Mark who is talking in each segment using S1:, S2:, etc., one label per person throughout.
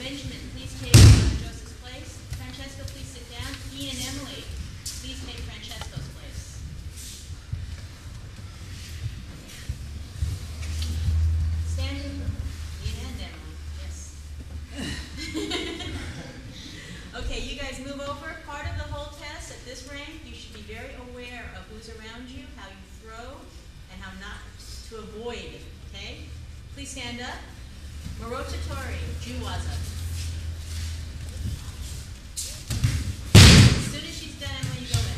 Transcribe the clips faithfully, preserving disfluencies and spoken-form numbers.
S1: Benjamin, please take uh, Joseph's place. Francesca, please sit down. Ian and Emily, please take Francesco's place. Stand in. Ian and Emily, yes. Okay, you guys move over. Part of the whole test at this rank, you should be very aware of who's around you, how you throw, and how not to avoid, okay? Please stand up. Morotatori, Juwaza. As soon as she's done, Emily, you go in.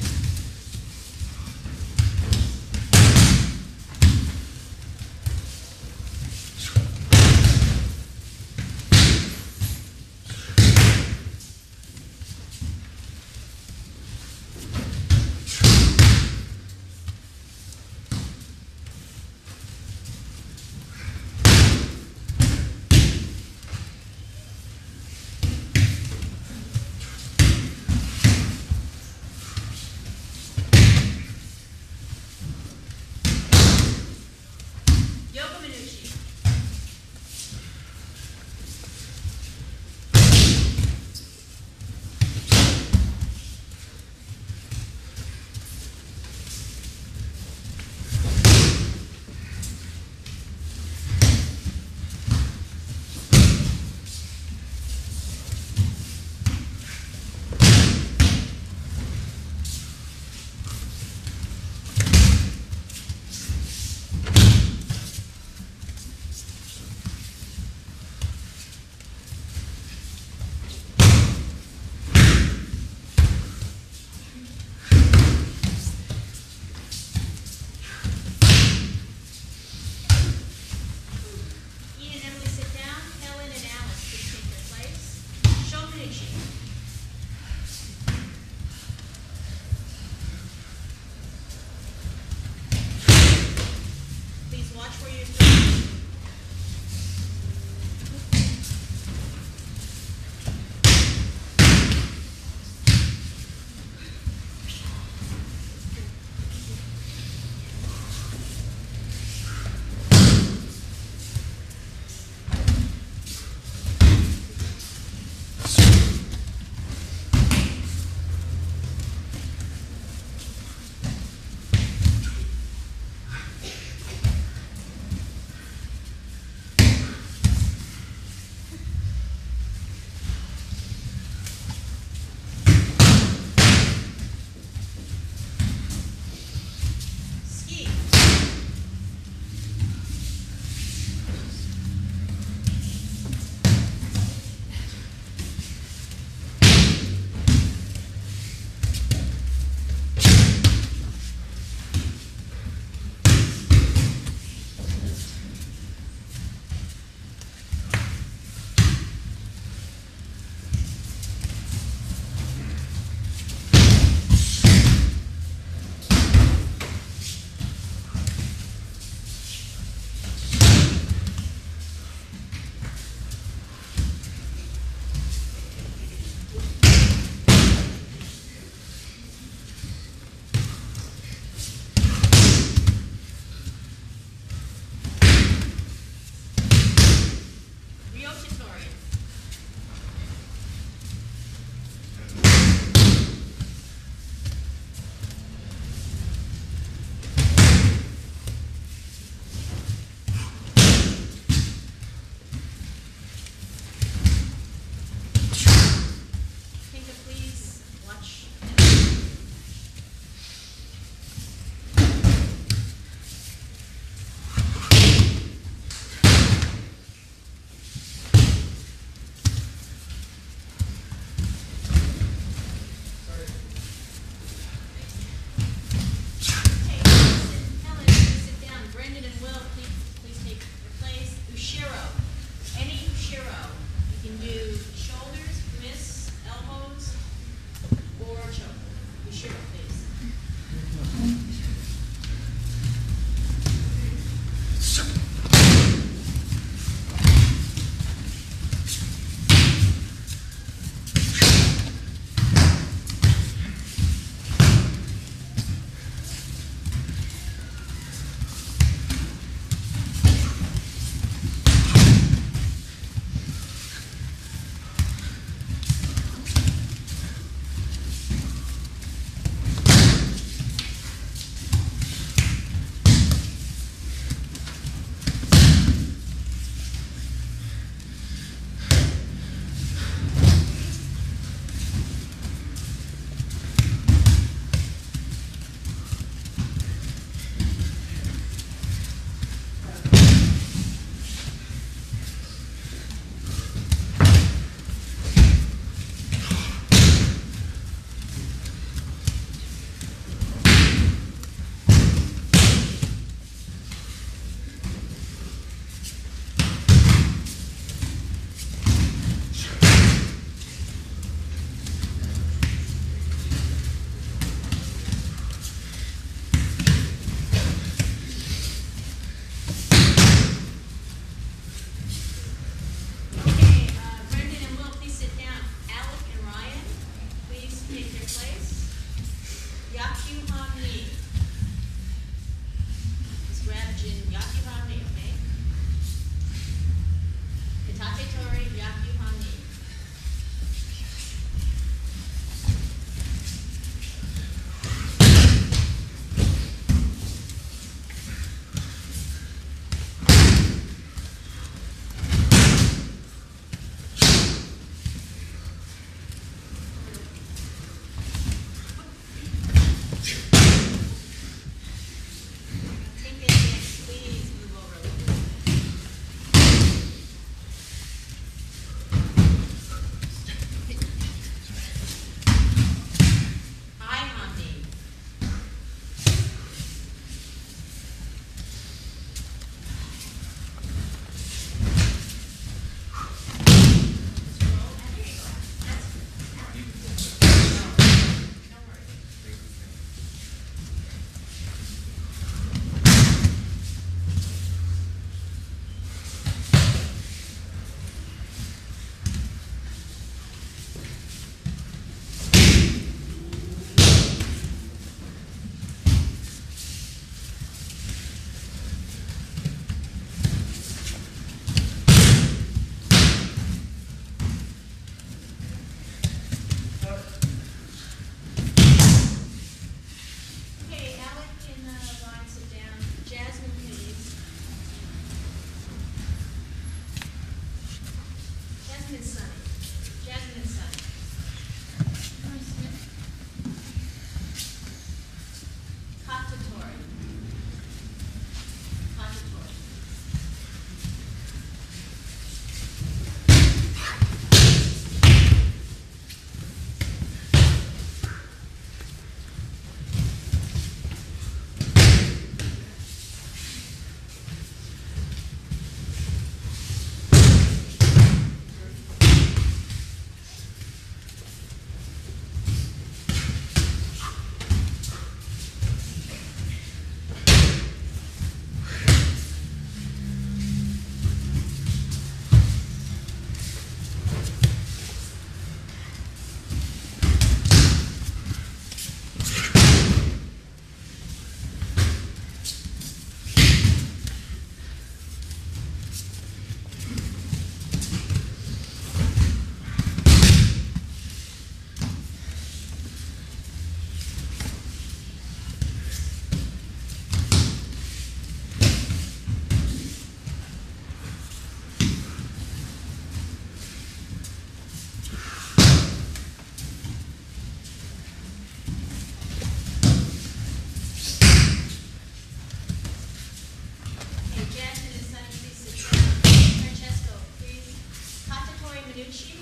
S1: Nucci.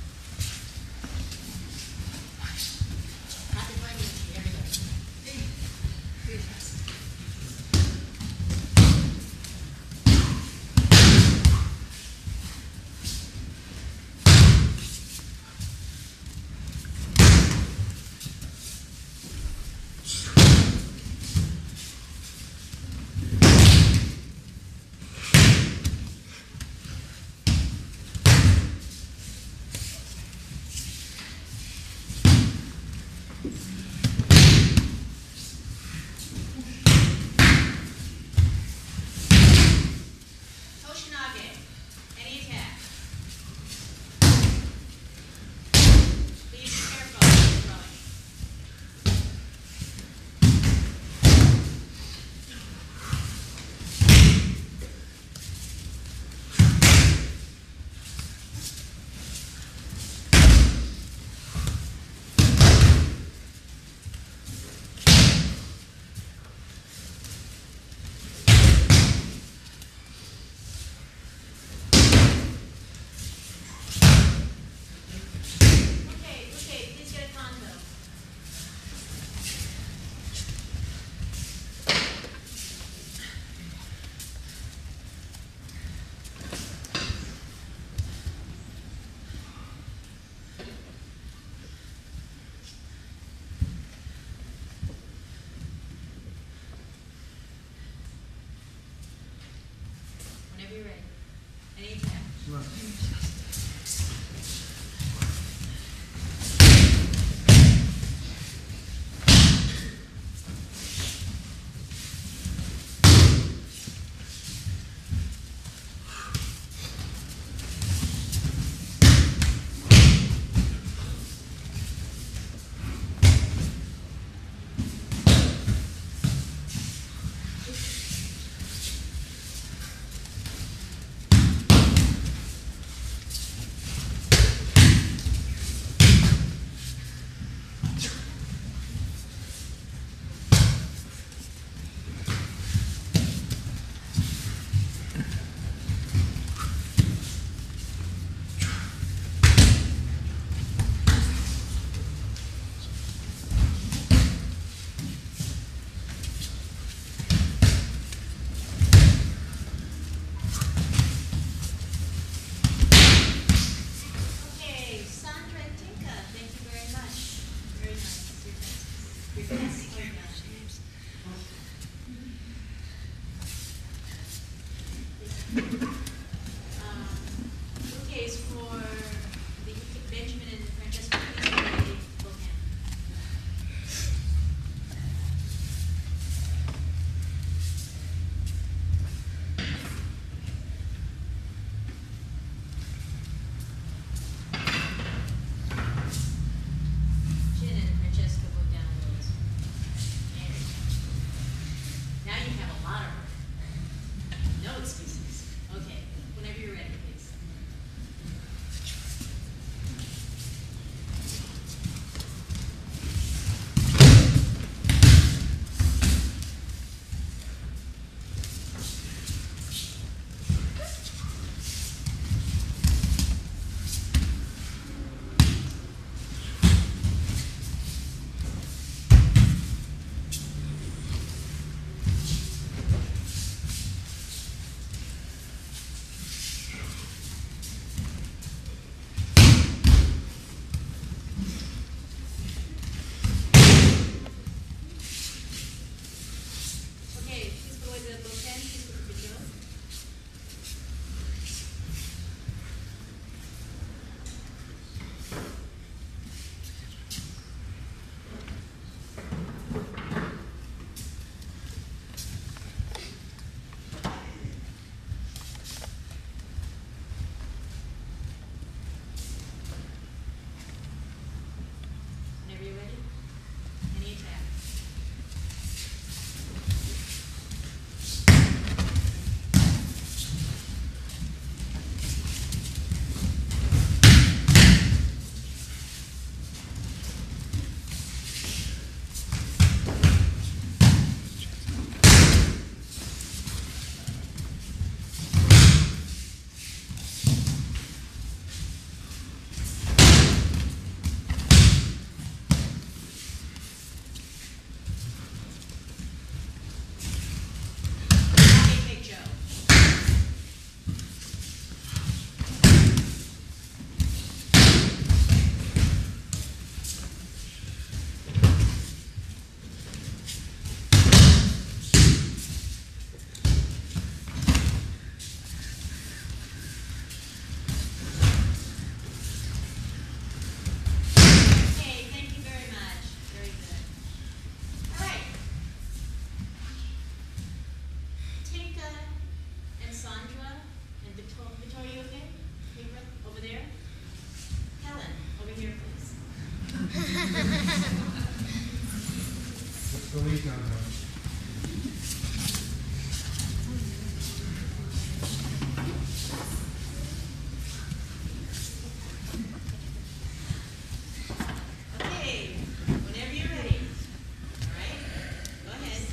S1: Happy Monday, Nucci, everybody. Whenever you're ready. Any attack.
S2: Right. weight down now.
S1: Okay, whenever you're ready. All right, go ahead.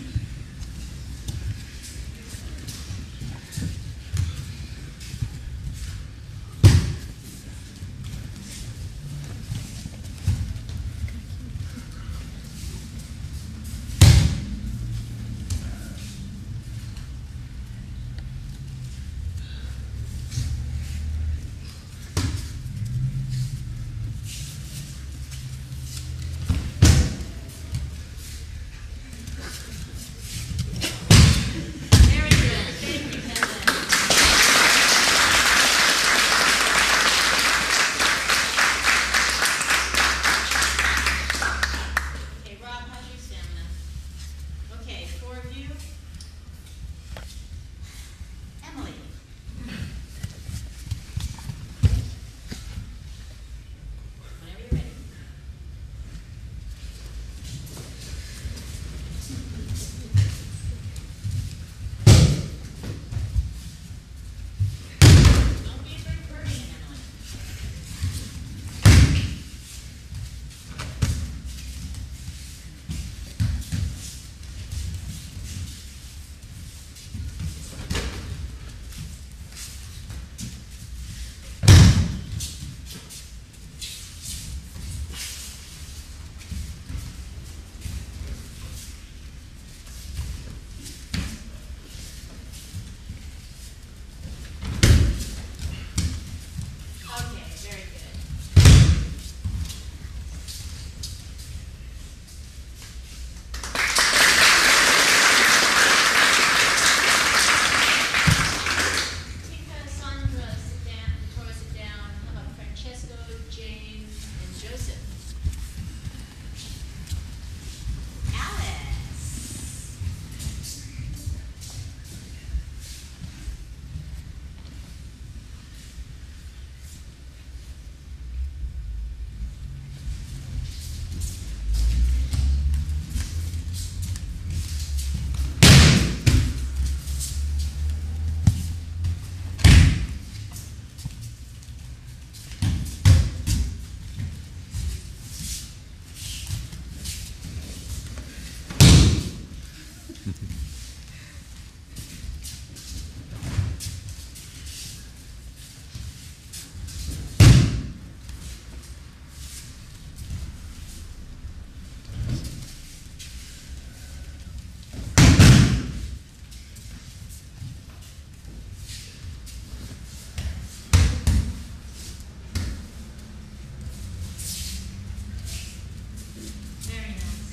S1: Very good. Thank you, Helen. Okay, Rob, how's your stamina? Okay, four of you. Emily. Whenever you're ready. Don't be afraid of hurting, Emily. Okay, very good. Tika, Sandra, sit down. Victoria, sit down. How about Francesco, James, and Joseph? Alice. Very nice.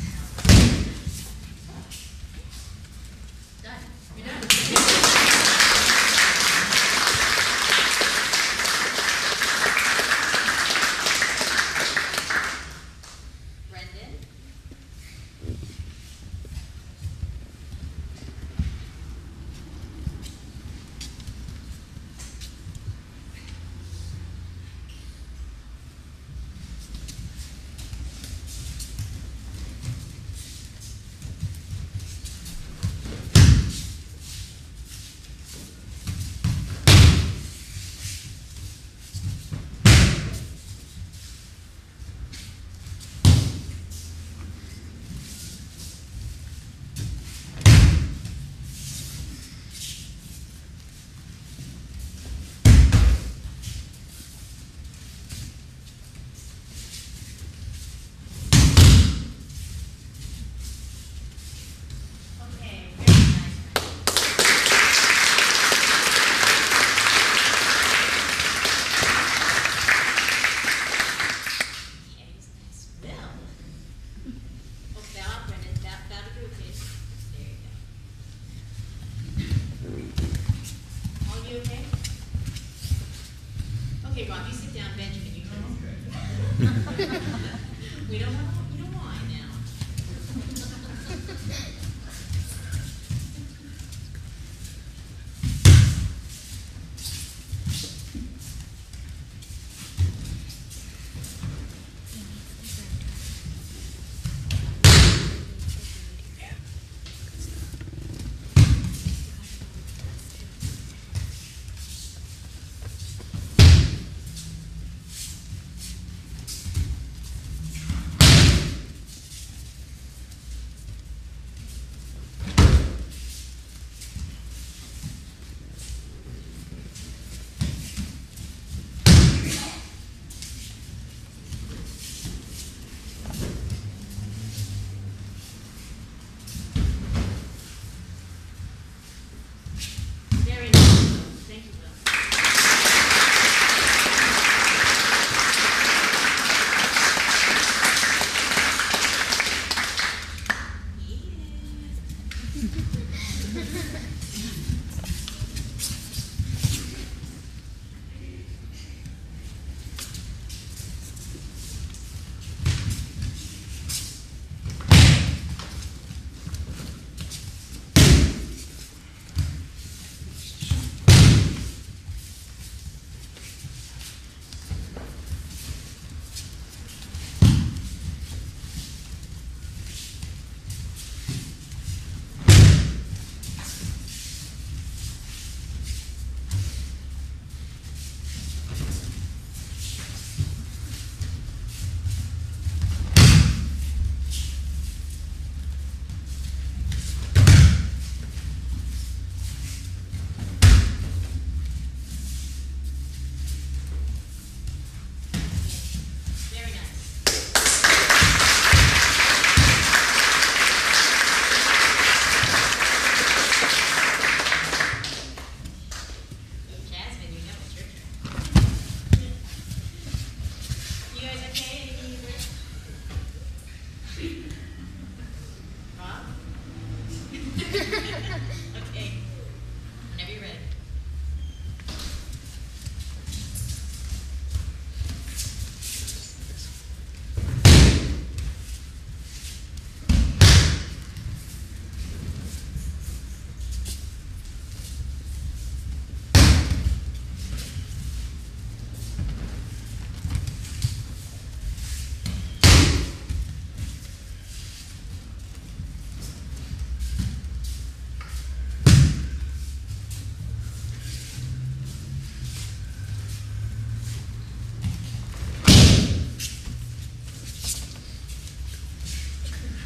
S1: Done. You're done. Brendan. Okay, very nice. Okay, nice. Bill. Oh, bow, Brendan. Bow, bow to group, please. There you go. All you okay? Okay, Rob, you sit down. Benjamin, you come over. We don't want, you don't whine now.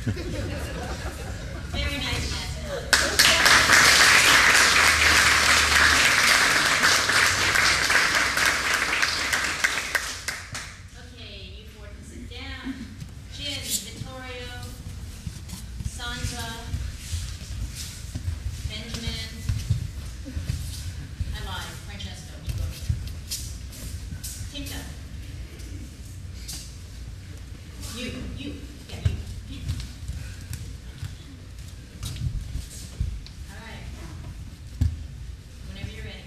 S1: Very nice, Madison. Okay, you four can sit down. Jin, Vittorio, Sandra, Benjamin. I lied. Francesco, you go here. Tinka. You, you, yeah, you. All right. Whenever you're ready.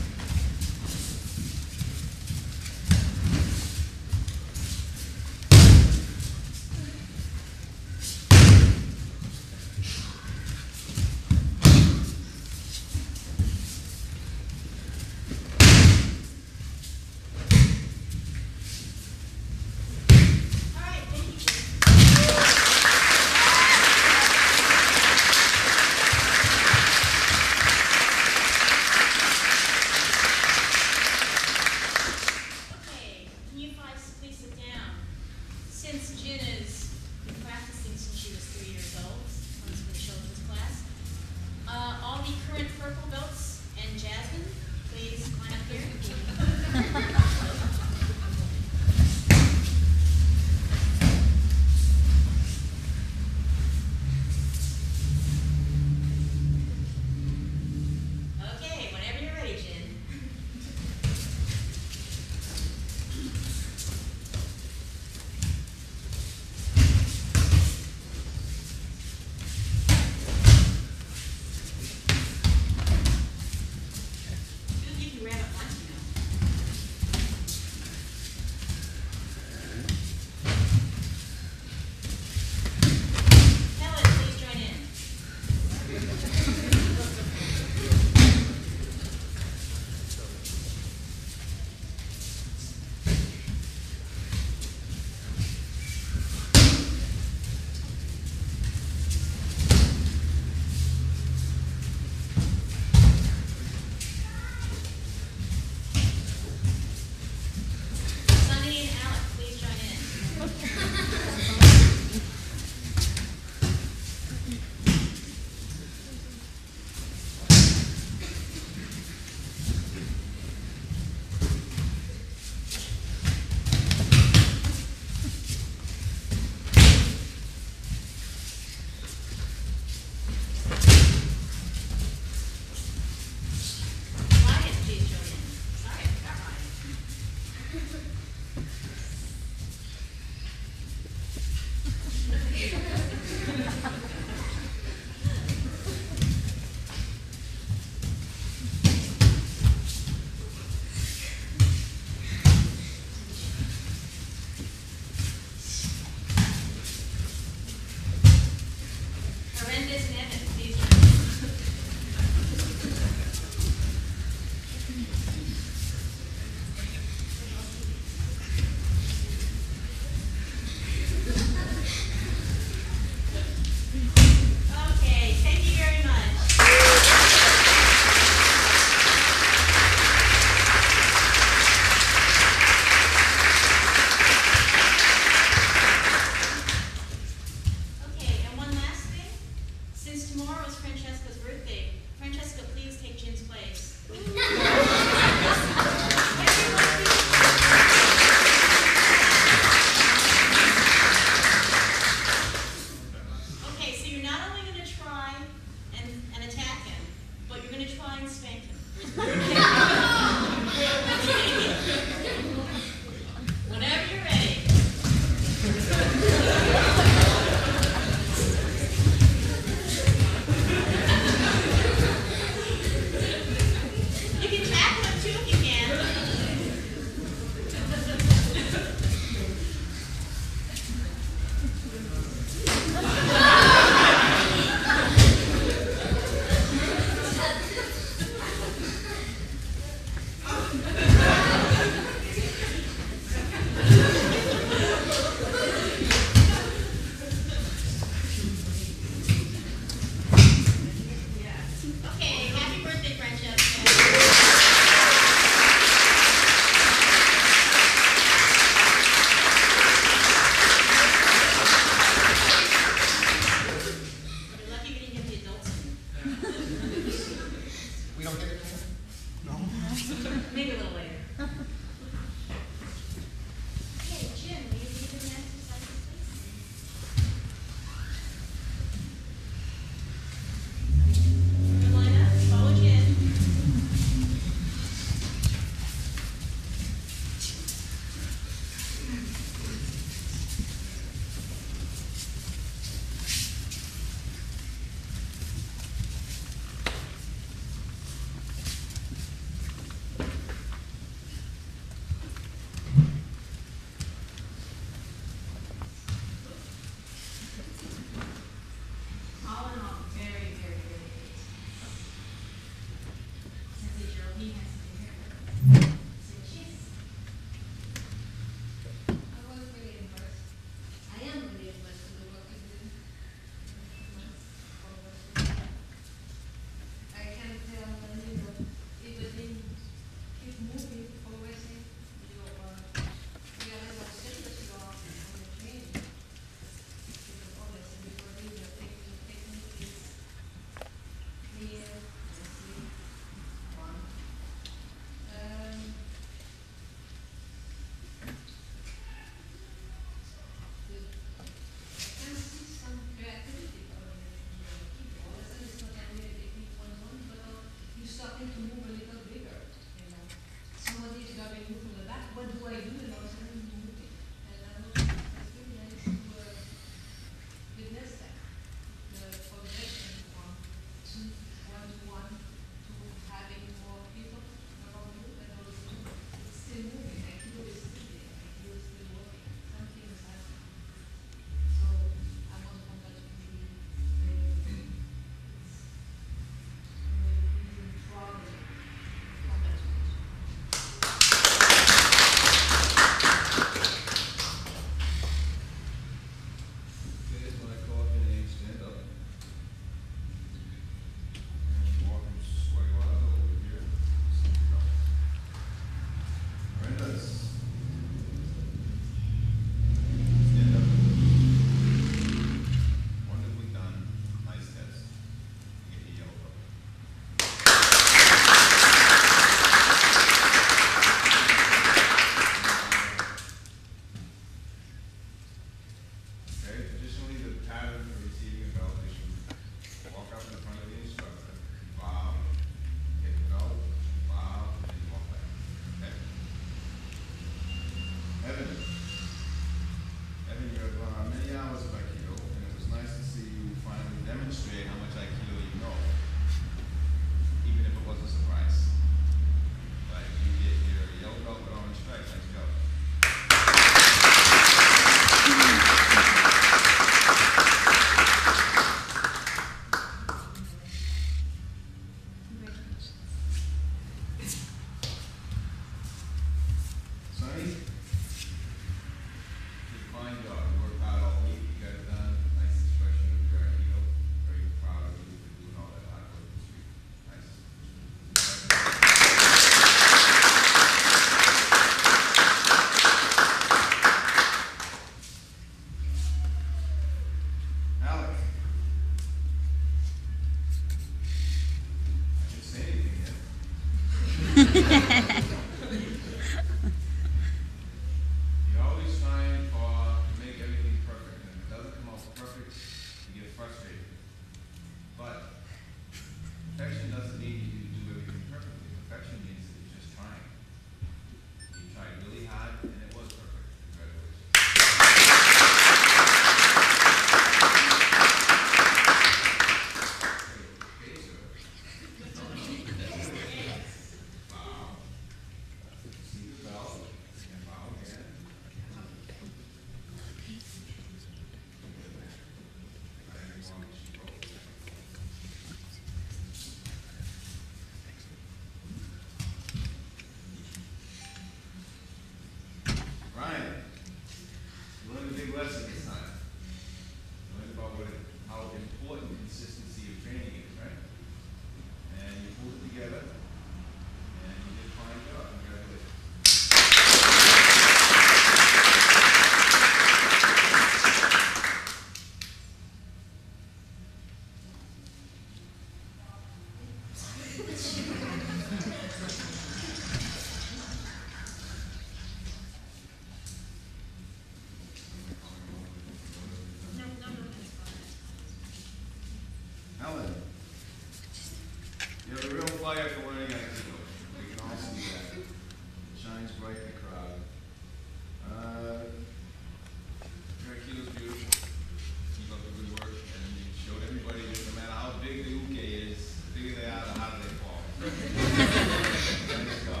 S2: fire for learning Aikido. We can all see that. It shines bright in the crowd. Uh, your Aikido's beautiful. Keep up the good work, and you showed everybody that no matter how big the uke is, the bigger they are, the harder they fall. Nice job.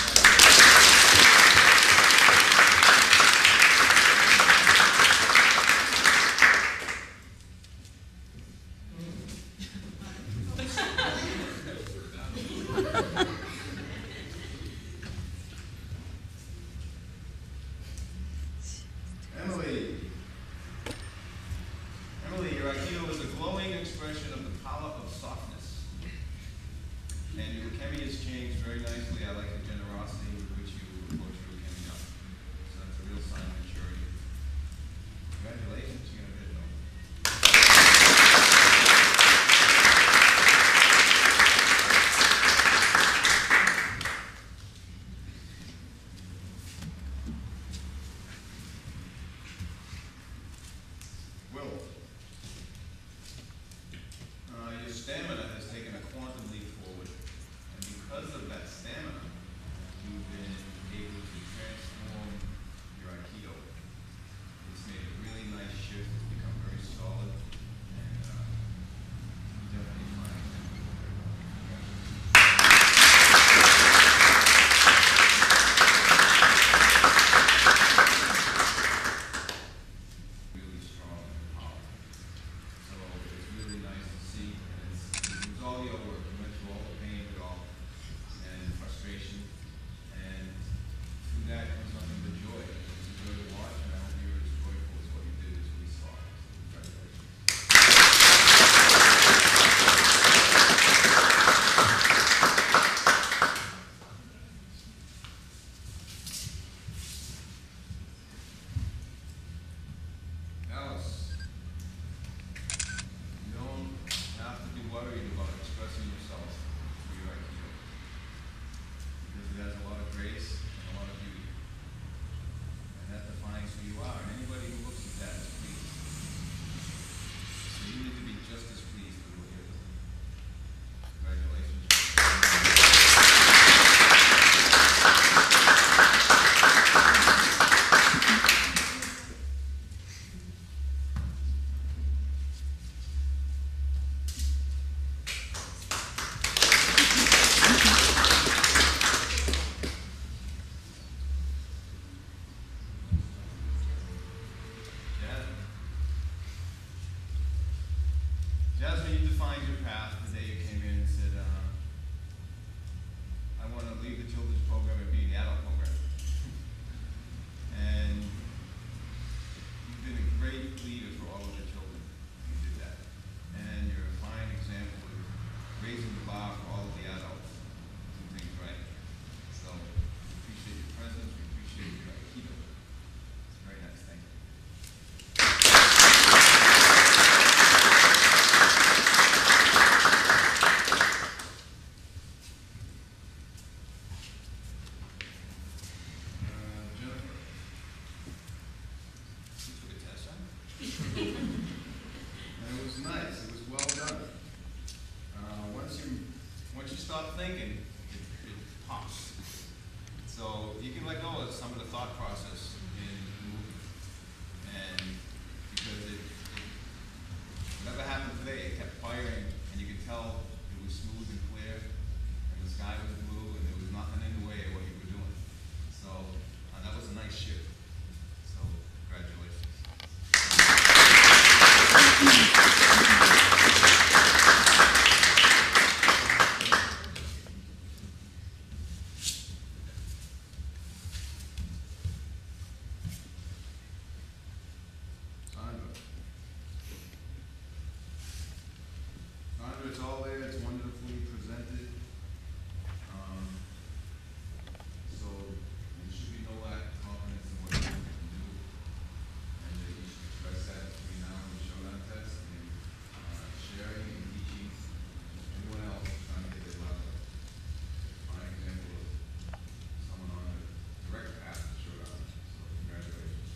S2: Emily. Emily, your Aikido is a glowing expression of the power of softness. And your Kemi has changed very nicely. I like the generosity with which you approach your Kemi up. So that's a real sign of maturity. Congratulations, you're going to get it. Will, uh, your stamina has taken a quantum leap forward, and because of that stamina, you've been able to transform your Aikido. It's made a really nice shift. It's become very solid, and uh, you definitely find it. Really strong and powerful. So it's really nice to see, and it's, it was all your work. You went through all the pain of it all, and frustration, and through that comes nothing but joy. It's a joy to watch, and I hope you're as joyful as what you did as we saw. So congratulations. Alice, you don't have to be worried about expressing yourself through your Aikido, because it has a lot of grace and a lot of beauty, and that defines who you are. And anybody who looks at that is pleased. So you need to be just as pleased with what you're doing. Congratulations. Jasmine. Jasmine, you defined your path the day you came in and said, uh, I want to leave the children's program and be in the adult program. And you've been a great leader for all of the children. You did that. And you're a fine example of raising the bar for all of the adults to do things right. So we appreciate your presence. We appreciate your Aikido. It's very nice. Thank you. Uh, Jennifer, you took a test, huh? And it was nice. It was well done. Uh, once you once you stop thinking, it, it pops. So you can let go of some of the thought process in the movement, and because it, it whatever happened today, it kept firing, and you could tell it was smooth and clear, and the sky was blue, and there was nothing in the way of what you were doing. So uh, that was a nice shift. So congratulations. Sandra. Sandra, it's all there. It's wonderfully presented. Um, so there should be no lack of confidence in what you can do. And that you should express that between now and the showdown test, and uh, sharing and teaching anyone else trying to get their level. Fine example of someone on a direct path to showdown. So congratulations.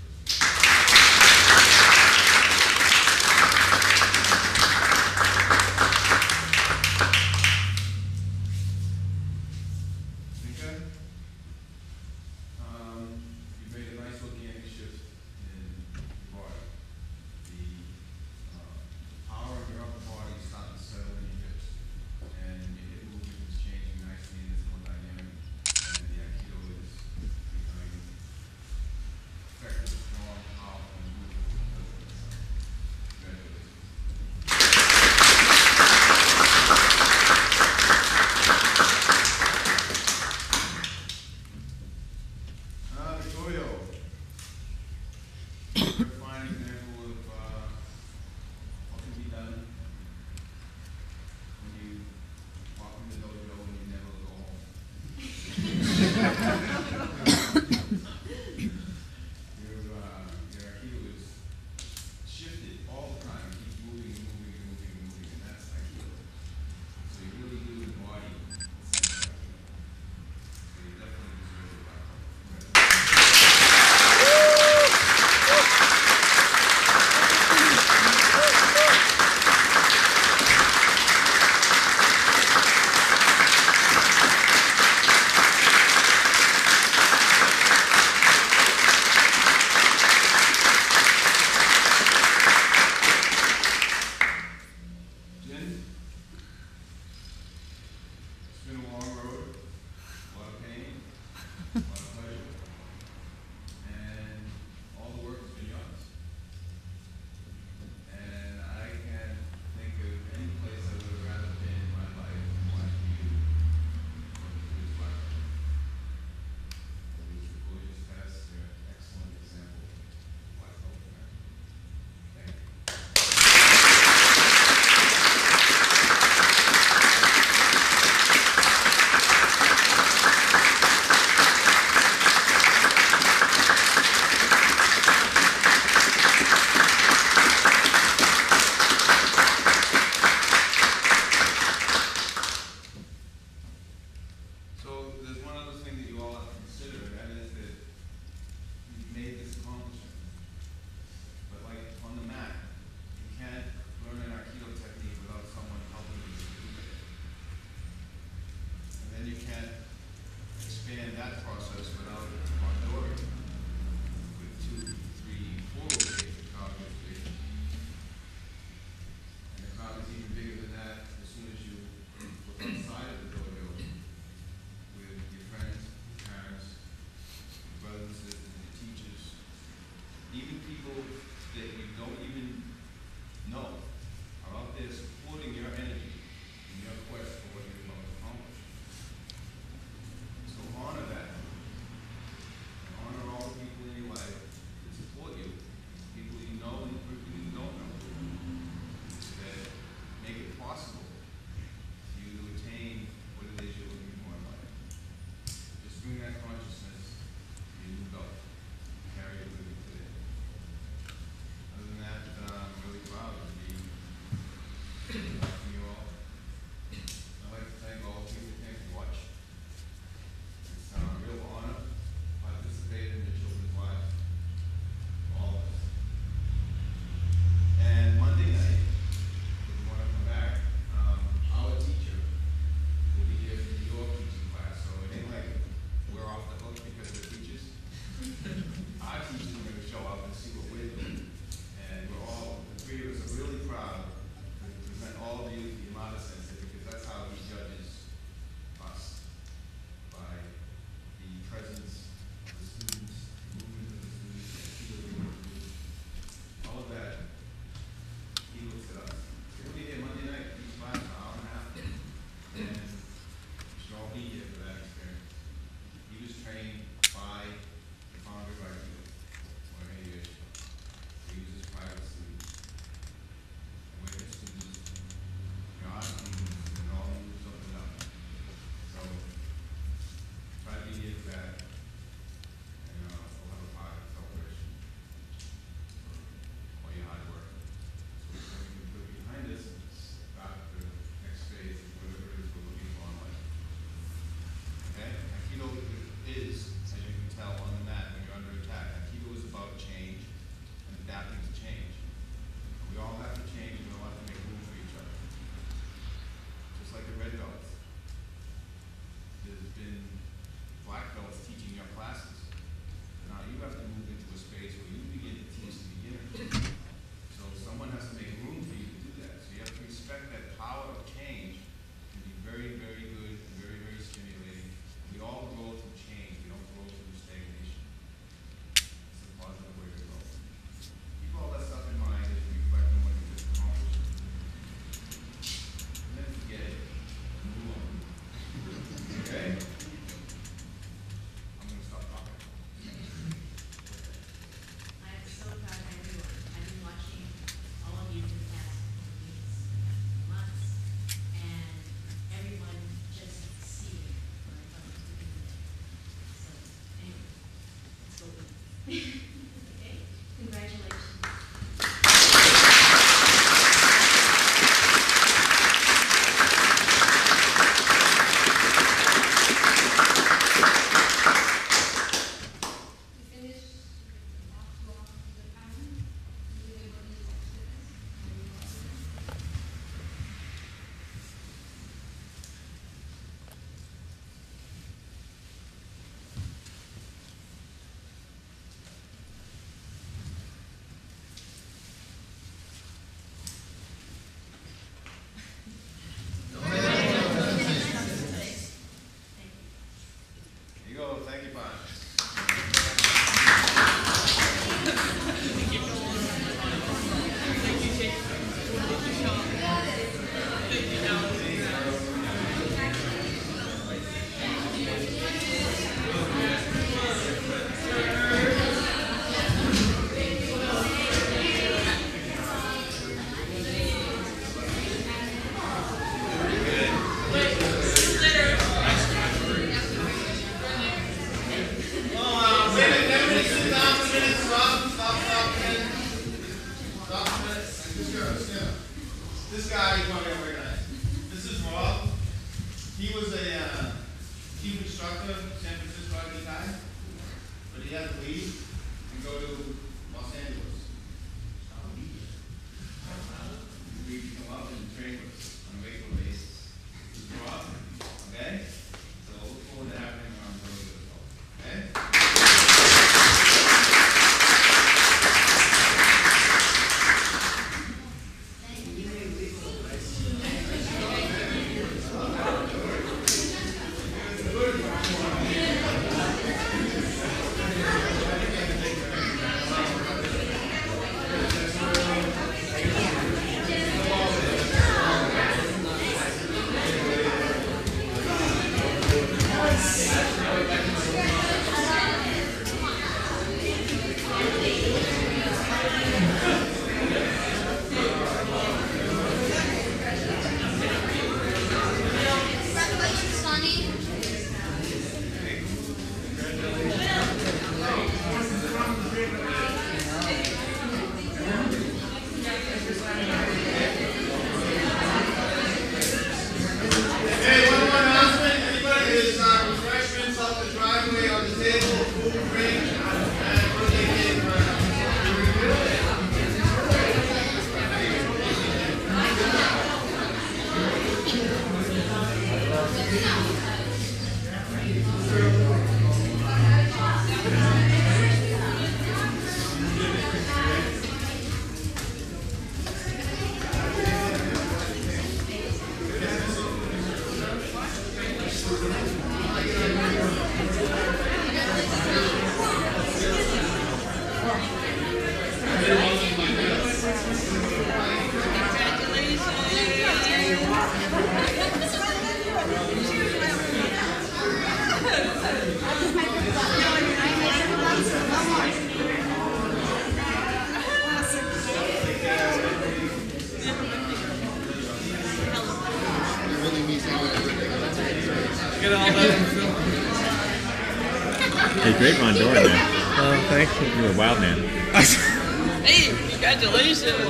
S3: Hey, great Mondor, man.
S4: Oh, thank you.
S3: You're a wild man.
S5: Hey, congratulations!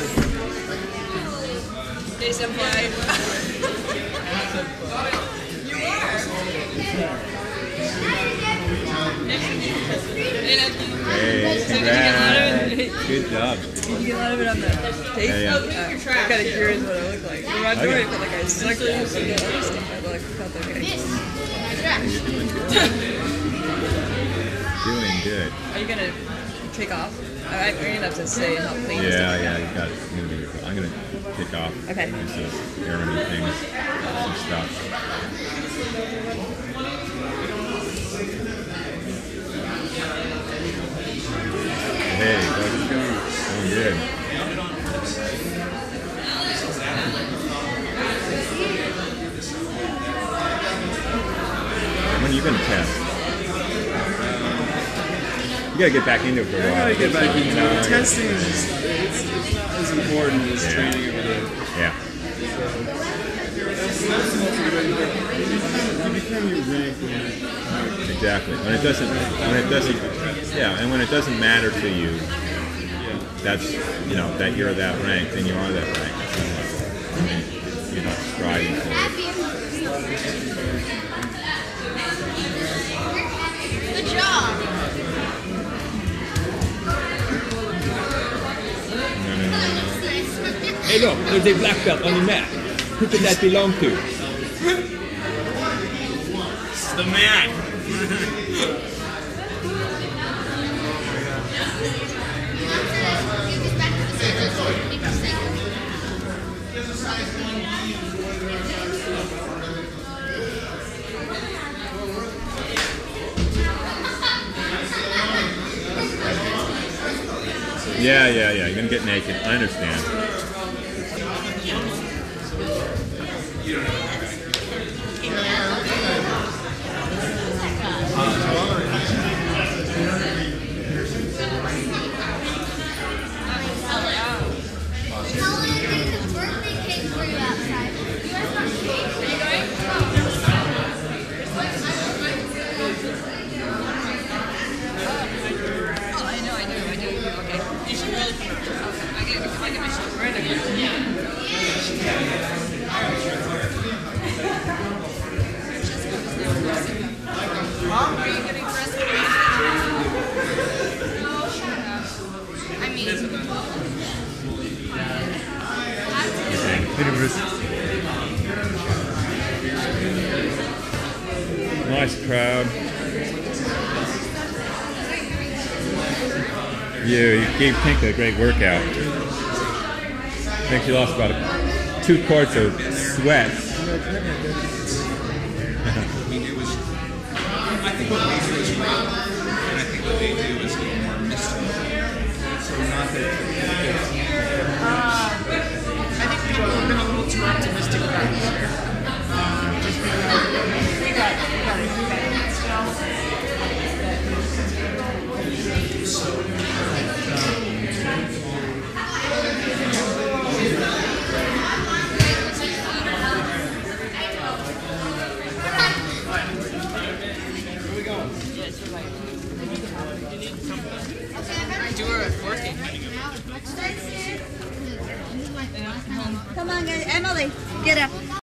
S5: Hey, senpai. You are.
S3: Hey, congrats. Good job.
S5: Did you get a lot of it on the tape?
S3: Yeah, yeah.
S5: Uh, I'm kind of curious what it looked like. When I'm doing it, I felt like I sucked it. And the other stuff, I felt like it felt okay.
S3: You're doing good. Doing good.
S5: Are you gonna kick off? I might bring it up to say how clean this
S3: Yeah,
S5: stuff
S3: yeah,
S5: is.
S3: you got it. I'm gonna, be, I'm gonna kick off.
S5: Okay.
S3: Do some errand things, some stuff. Hey, how's it going? Going good. When are you gonna test? You gotta get back into it for a
S4: I
S3: while.
S4: gotta get back into
S3: You know,
S4: it. Testing is it's, it's not as important as
S3: Yeah.
S4: training every day.
S3: Yeah.
S4: That's, that's the most important thing. You become your rank when you
S3: Exactly. When it doesn't, when it doesn't, yeah, and when it doesn't matter to you, that's, you know, that you're that rank, then you are that rank. That's not like, I mean, you're not striving for it.
S6: Good job.
S3: No, no, no, no.
S7: Hey look, there's a black belt on the map. Who could that belong to?
S4: It's the man.
S3: Yeah, yeah, yeah. You're gonna get naked. I understand.
S6: How long did his birthday cake for you outside? You guys got cake? Are you going?
S5: Oh, I know, I do, I do. Okay. You should really come over. Okay. I get, I get my shoes right again. Yeah. Mom, are you getting dressed for the
S6: Oh, shut up. I mean,
S3: Nice crowd. You, you gave Pink a great workout. I think she lost about a, two quarts of sweat.
S2: What we do is, I think what we do is right, and I think what they do is a little more mystical. So not that,
S8: I think people have been a little too optimistic about this year. Just because we got it, we got it, we got it.
S5: You were working.
S6: come on, guys. Emily, get up.